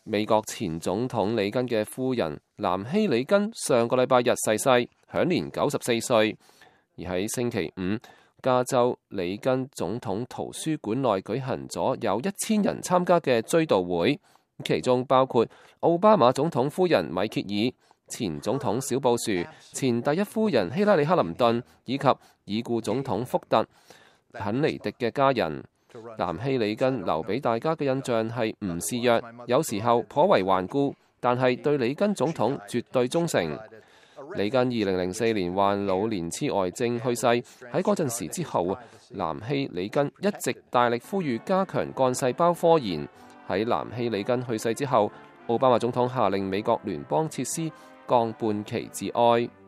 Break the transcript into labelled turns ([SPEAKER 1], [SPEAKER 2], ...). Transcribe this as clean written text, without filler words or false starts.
[SPEAKER 1] 美國前總統里根嘅夫人南希里根上個禮拜日逝世，享年94歲。而喺星期五，加州里根總統圖書館內舉行咗有1000人參加嘅追悼會，其中包括奧巴馬總統夫人米歇爾、前總統小布殊、前第一夫人希拉里克林頓以及已故總統福特肯尼迪嘅家人。南希里根留俾大家嘅印象係唔示弱，有時候頗為頑固，但係對里根總統絕對忠誠。里根2004年患老年痴呆症去世，喺嗰陣時之後，南希里根一直大力呼籲加強幹細胞科研。喺南希里根去世之後，奧巴馬總統下令美國聯邦設施降半旗致哀。